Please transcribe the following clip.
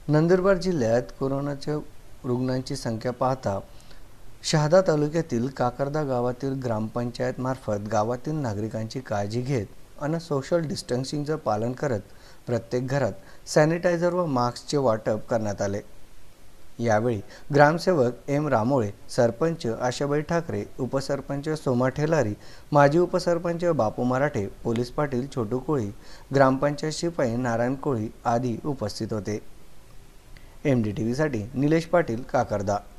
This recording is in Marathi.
नंदुरबार जिल्ह्यात कोरोनाच्या रुग्णांची संख्या पाहता शहादा तालुक्यातील काकर्दा गावातील ग्रामपंचायत मार्फत गावातील नागरिकांची काळजी घेत आणि सोशल डिस्टन्सिंगचं पालन करत प्रत्येक घरात सॅनिटायझर व मास्कचे वाटप करण्यात आले। यावेळी ग्रामसेवक एम रामोळे, सरपंच आशाबाई ठाकरे, उपसरपंच सोमा ठेलारी, माजी उपसरपंच बापू मराठे, पोलीस पाटील छोटू कोळी, ग्रामपंचायत शिपाई नारायण कोळी आदी उपस्थित होते। MDTV साठी निलेश पाटील, काकर्दा।